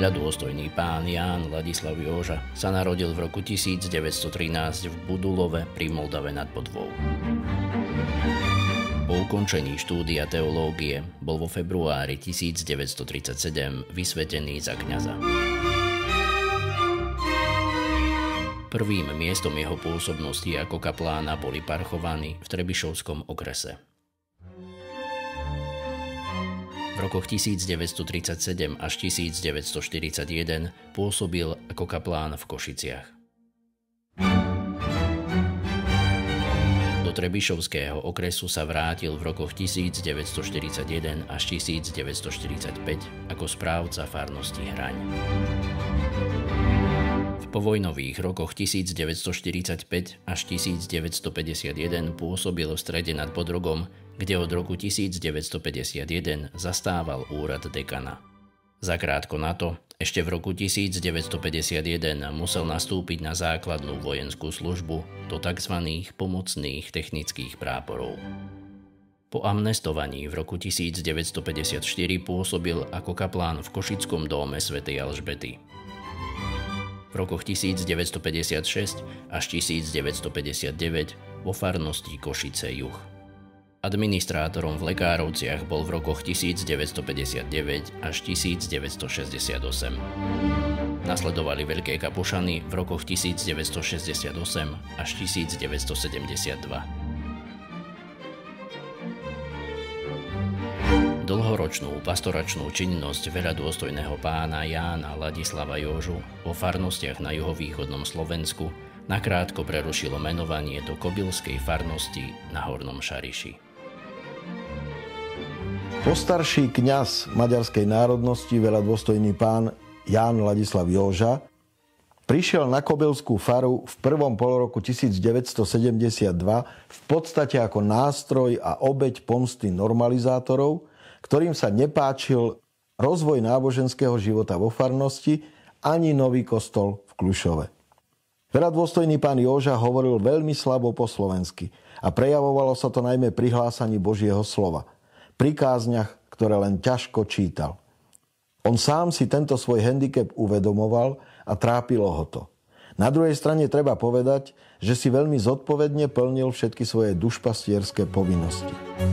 Veľadôstojný pán Ján Ladislav Joža sa narodil v roku 1913 v Budulove pri Moldave nad Bodvou. Po ukončení štúdia teológie bol vo februári 1937 vysvetený za kňaza. Prvým miestom jeho pôsobnosti ako kaplána boli Parchovany v Trebišovskom okrese. V rokoch 1937 až 1941 pôsobil ako kaplán v Košiciach. Do Trebišovského okresu sa vrátil v rokoch 1941 až 1945 ako správca farnosti Hraň. V povojnových rokoch 1945 až 1951 pôsobil v Strede nad Bodrogom, kde od roku 1951 zastával úrad dekana. Zakrátko na to, ešte v roku 1951 musel nastúpiť na základnú vojenskú službu do tzv. Pomocných technických práporov. Po amnestovaní v roku 1954 pôsobil ako kaplán v Košickom dóme svätej Alžbety. V rokoch 1956 až 1959 vo farnosti Košice juh. Administrátorom v Lekárovciach bol v rokoch 1959 až 1968. Nasledovali Veľké Kapušany v rokoch 1968 až 1972. Dlhoročnú pastoračnú činnosť veľadôstojného pána Jána Ladislava Jožu vo farnostiach na juhovýchodnom Slovensku nakrátko prerušilo menovanie do kobylskej farnosti na Hornom Šariši. Postarší kňaz maďarskej národnosti, veľadôstojný pán Ján Ladislav Joža, prišiel na kobylskú faru v prvom poloroku 1972 v podstate ako nástroj a obeť pomsty normalizátorov, ktorým sa nepáčil rozvoj náboženského života vo farnosti ani nový kostol v Kľušove. Veľadôstojný pán Joža hovoril veľmi slabo po slovensky a prejavovalo sa to najmä pri hlásaní Božieho slova, pri kázniach, ktoré len ťažko čítal. On sám si tento svoj handicap uvedomoval a trápilo ho to. Na druhej strane treba povedať, že si veľmi zodpovedne plnil všetky svoje dušpastierské povinnosti.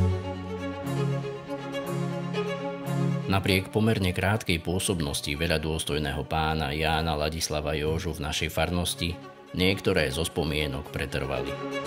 Napriek pomerne krátkej pôsobnosti veľadôstojného pána Jána Ladislava Jožu v našej farnosti niektoré zo spomienok pretrvali.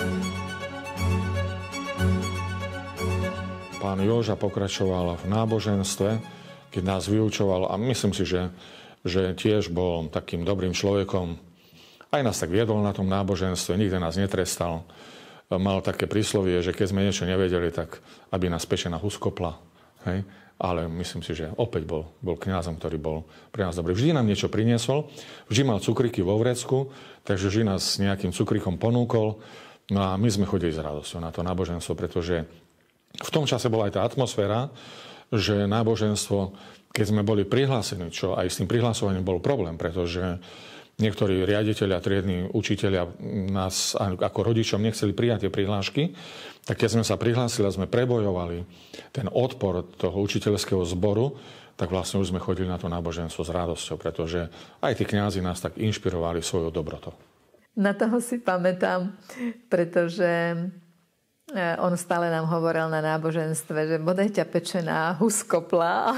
Pán Joža pokračoval v náboženstve, keď nás vyučoval a myslím si, že tiež bol takým dobrým človekom. Aj nás tak viedol na tom náboženstve, nikdy nás netrestal. Mal také príslovie, že keď sme niečo nevedeli, tak aby nás pečená huskopla. Hej? Ale myslím si, že opäť bol kňazom, ktorý bol pre nás dobrý. Vždy nám niečo priniesol, vždy mal cukriky vo vrecku, takže vždy nás s nejakým cukrikom ponúkol. No a my sme chodili s radosťou na to náboženstvo, pretože v tom čase bola aj tá atmosféra, že náboženstvo, keď sme boli prihlásení, čo aj s tým prihlasovaním bol problém, pretože niektorí riaditelia, triedni učitelia nás ako rodičom nechceli prijať tie prihlášky, tak keď sme sa prihlásili a sme prebojovali ten odpor toho učiteľského zboru, tak vlastne už sme chodili na to náboženstvo s radosťou, pretože aj tí kňazi nás tak inšpirovali svojou dobrotou. Na toho si pamätám, pretože on stále nám hovoril na náboženstve, že bodaj ťa pečená huskopla,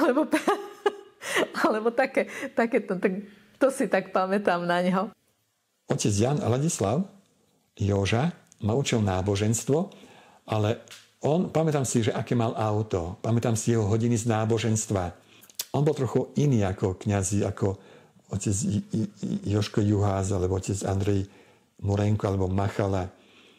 alebo také to si tak pamätám na neho. Otec Ján Ladislav Joža ma učil náboženstvo, ale pamätám si, že aké mal auto, pamätám si jeho hodiny z náboženstva. On bol trochu iný ako kňazi, ako otec Jožko Juház, alebo otec Andrej Murenko, alebo Machala.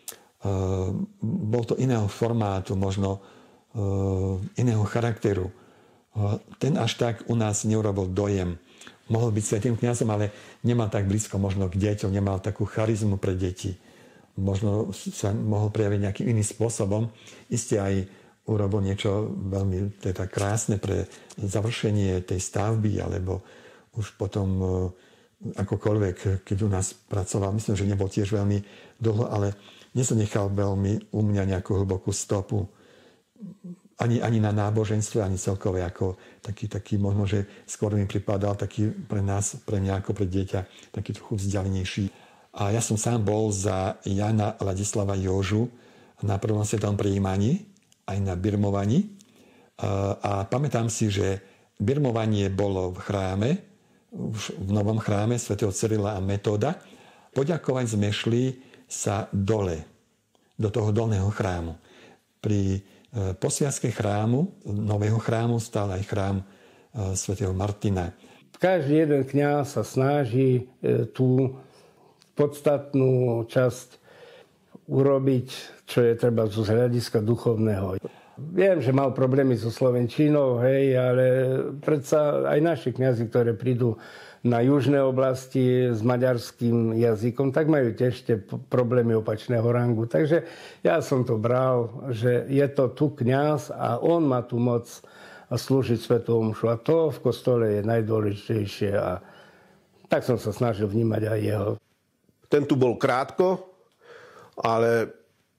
Bol to iného formátu, možno iného charakteru. Ten až tak u nás neurobil dojem. Mohol byť svätým kňazom, ale nemal tak blízko možno k deťom, nemal takú charizmu pre deti. Možno sa mohol prejaviť nejakým iným spôsobom. Isté aj urobil niečo veľmi teda krásne pre završenie tej stavby, alebo už potom akokoľvek, keď u nás pracoval. Myslím, že nebol tiež veľmi dlho, ale nezanechal veľmi u mňa nejakú hlbokú stopu. ani na náboženstve, ani celkové ako taký možno, že skôr mi pripadal taký pre nás, pre mňa ako pre dieťa, taký trochu vzdialenejší. A ja som sám bol za Jana Ladislava Jožu na prvom svetovom prijímaní, aj na birmovaní. A pamätám si, že birmovanie bolo v chráme, v novom chráme svätého Cyrila a Metóda. Poďakovať sme šli sa dole, do toho dolného chrámu. Pri posviacke chrámu, nového chrámu, stál aj chrám svätého Martina. Každý jeden kňaz sa snaží tú podstatnú časť urobiť, čo je treba z hľadiska duchovného. Viem, že mal problémy so slovenčinou, hej, ale predsa aj naši kňazi, ktorí prídu na južné oblasti s maďarským jazykom, tak majú tiež tie problémy opačného rangu. Takže ja som to bral, že je to tu kňaz a on má tu moc slúžiť svätú omšu. A to v kostole je najdôležitejšie a tak som sa snažil vnímať aj jeho. Ten tu bol krátko, ale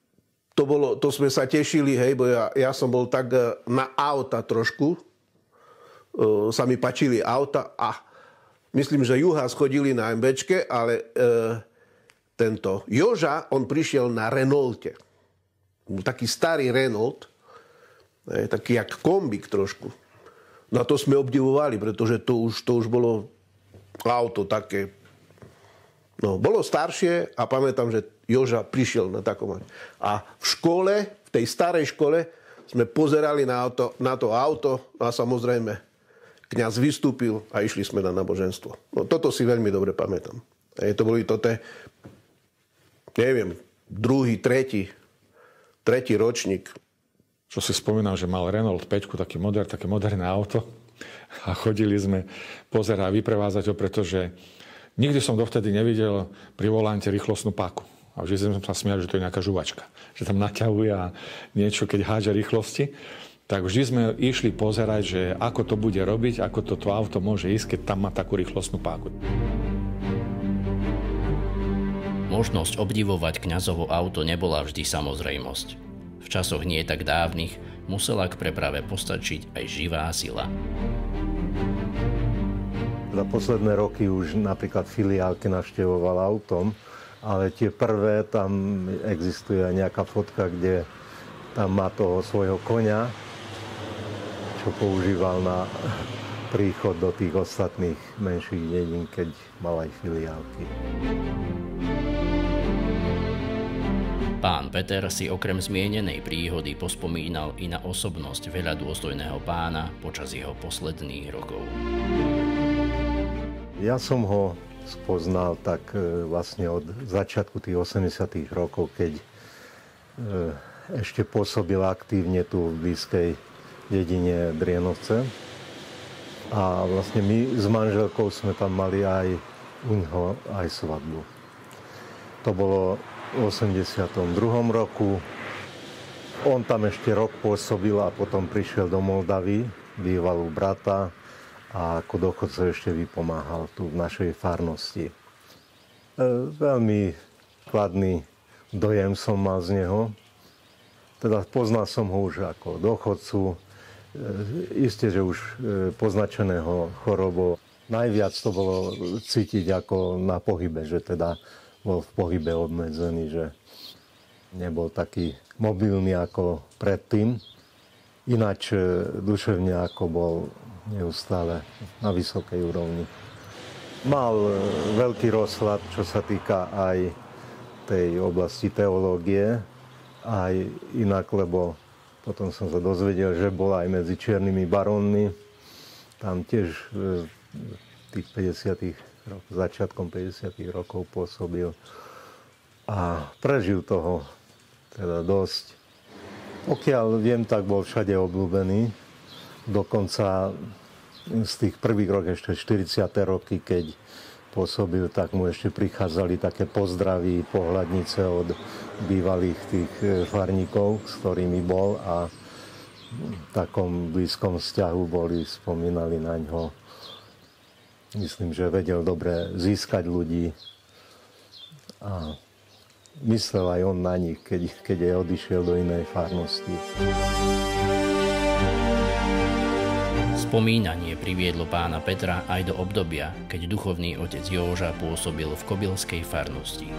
to sme sa tešili, hej, bo ja som bol tak na auta trošku. Sa mi páčili auta a myslím, že Juhás chodili na MBčke, ale tento Joža, on prišiel na Renaulte. Taký starý Renault, taký jak kombík trošku. No to sme obdivovali, pretože to už bolo auto také. No, bolo staršie a pamätám, že Joža prišiel na takom. A v škole, v tej starej škole, sme pozerali na to auto a samozrejme kňaz vystúpil a išli sme na náboženstvo. No, toto si veľmi dobre pamätám. To boli neviem, druhý, tretí ročník. Čo si spomínal, že mal Renault 5, také moderné auto a chodili sme pozerať a vyprevázať ho, pretože nikdy som dovtedy nevidel pri volante rýchlostnú páku. A vždy som sa smial, že to je nejaká žuvačka. Že tam naťahuje a niečo, keď hádže rýchlosti. Tak vždy sme išli pozerať, že ako to bude robiť, ako toto auto môže ísť, keď tam má takú rýchlostnú páku. Možnosť obdivovať kňazovo auto nebola vždy samozrejmosť. V časoch nie tak dávnych musela k preprave postačiť aj živá sila. Za posledné roky už napríklad filiálky navštevoval autom, ale tie prvé, tam existuje aj nejaká fotka, kde tam má toho svojho koňa, čo používal na príchod do tých ostatných menších dedín, keď mal aj filiálky. Pán Peter si okrem zmienenej príhody pospomínal i na osobnosť veľa dôstojného pána počas jeho posledných rokov. Ja som ho spoznal tak vlastne od začiatku tých 80. rokov, keď ešte pôsobil aktívne tu v blízkej dedine Drienovce. A vlastne my s manželkou sme tam mali aj u ňoho aj svadbu. To bolo v 82. roku. On tam ešte rok pôsobil a potom prišiel do Moldavy, býval u brata a ako dochodca ešte vypomáhal tu v našej farnosti. Veľmi kladný dojem som mal z neho. Teda poznal som ho už ako dochodcu. Isté, že už poznačeného chorobou. Najviac to bolo cítiť ako na pohybe, že teda bol v pohybe obmedzený, že nebol taký mobilný ako predtým. Ináč duševne ako bol neustále na vysokej úrovni. Mal veľký rozhľad, čo sa týka aj tej oblasti teológie, aj inak, lebo potom som sa dozvedel, že bol aj medzi čiernymi barónmi. Tam tiež v tých 50. rokoch, začiatkom 50. rokov pôsobil a prežil toho teda dosť. Pokiaľ viem, tak bol všade obľúbený. Dokonca z tých prvých rokov, ešte 40. roky, keď pôsobil, tak mu ešte prichádzali také pozdravy, pohľadnice od bývalých tých farníkov, s ktorými bol a v takom blízkom vzťahu boli, spomínali na ňo. Myslím, že vedel dobre získať ľudí a myslel aj on na nich, keď odišiel do inej farnosti. Spomínanie priviedlo pána Petra aj do obdobia, keď duchovný otec Joža pôsobil v kobylskej farnosti.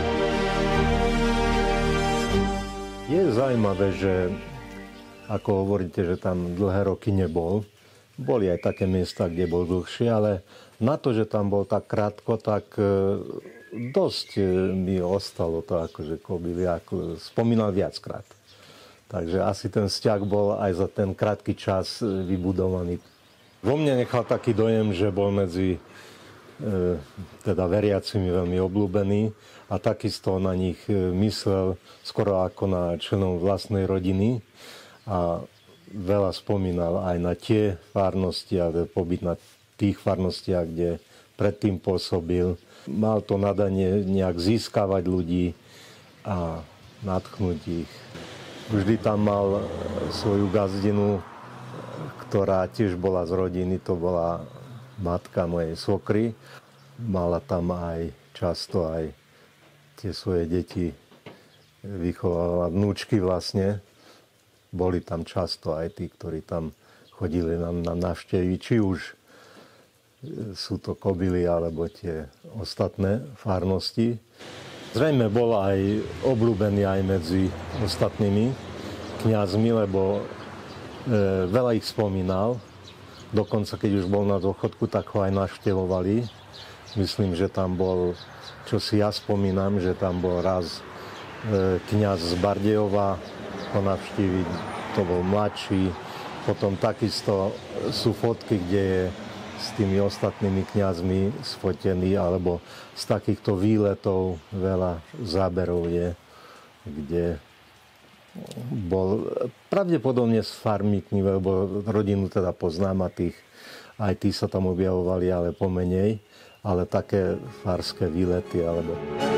Je zaujímavé, že ako hovoríte, že tam dlhé roky nebol, boli aj také miesta, kde bol dlhšie, ale na to, že tam bol tak krátko, tak dosť mi ostalo to, akože kobily, ako spomínal viackrát. Takže asi ten vzťah bol aj za ten krátky čas vybudovaný. Vo mne nechal taký dojem, že bol medzi teda veriacimi veľmi obľúbený a takisto na nich myslel skoro ako na členov vlastnej rodiny a veľa spomínal aj na tie farnosti a pobyt na tých farnostiach, kde predtým pôsobil. Mal to nadanie nejak získavať ľudí a nadchnúť ich. Vždy tam mal svoju gazdinu, ktorá tiež bola z rodiny, to bola matka mojej svokry. Mala tam aj často aj tie svoje deti, vychovala vnúčky vlastne. Boli tam často aj tí, ktorí tam chodili nám na návštevy, či už sú to kobily alebo tie ostatné farnosti. Zrejme bol aj obľúbený aj medzi ostatnými kňazmi, lebo veľa ich spomínal. Dokonca, keď už bol na dôchodku, tak ho aj navštevovali. Myslím, že tam bol, čo si ja spomínam, že tam bol raz kňaz z Bardejova ho navštíviť, to bol mladší. Potom takisto sú fotky, kde je s tými ostatnými kňazmi sfotený, alebo z takýchto výletov veľa záberov je, kde bol pravdepodobne s farmíkmi, lebo rodinu teda poznám a aj tí sa tam objavovali, ale pomenej, ale také farské výlety, alebo...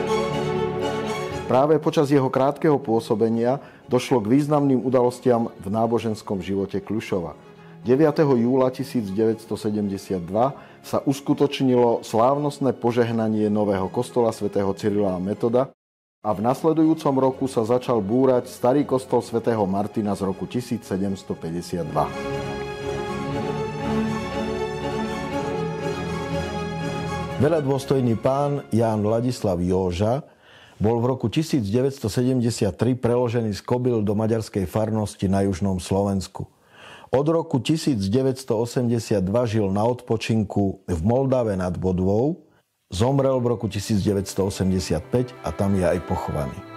Práve počas jeho krátkeho pôsobenia došlo k významným udalostiam v náboženskom živote Kľušova. 9. júla 1972 sa uskutočnilo slávnostné požehnanie nového kostola svätého Cyrila a Metoda a v nasledujúcom roku sa začal búrať starý kostol svätého Martina z roku 1752. Veľadôstojný pán Ján Ladislav Joža bol v roku 1973 preložený z kobyl do maďarskej farnosti na južnom Slovensku. Od roku 1982 žil na odpočinku v Moldave nad Bodvou, zomrel v roku 1985 a tam je aj pochovaný.